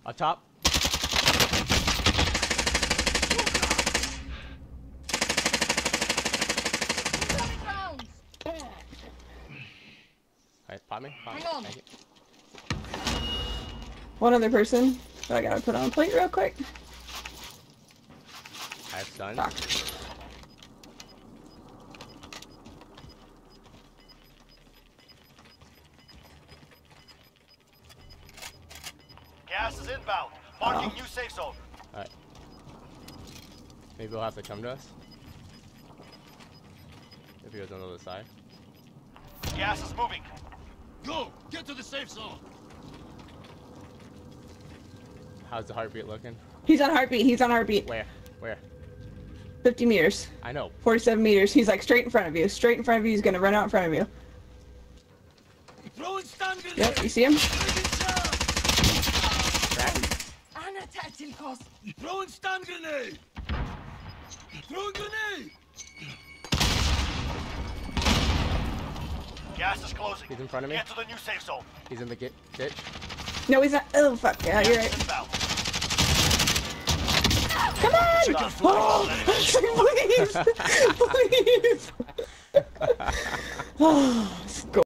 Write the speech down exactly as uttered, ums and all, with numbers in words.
Up top. Alright, pop me. Pop me. Hang on. Thank you. One other person, but I gotta put on a plate real quick. I have stun. Fuck. Gas is inbound. Marking Oh. new safe zone. Alright. Maybe he'll have to come to us. If he goes on the other side. Gas is moving. Go! Get to the safe zone! How's the heartbeat looking? He's on heartbeat. He's on heartbeat. Where? Where? fifty meters. I know. forty-seven meters. He's like straight in front of you. Straight in front of you. He's gonna run out in front of you. Throwing stun grenade! Yep, you see him? Ana tactical. Throwing stun grenade! Throwing grenade! Gas is closing. He's in front of me. Get to the new safe zone. He's in the git ditch. No, he's not. Oh, fuck. Yeah, you're Gas right. is inbound. Come on! Check your flash. Oh, please! Please! Oh, score.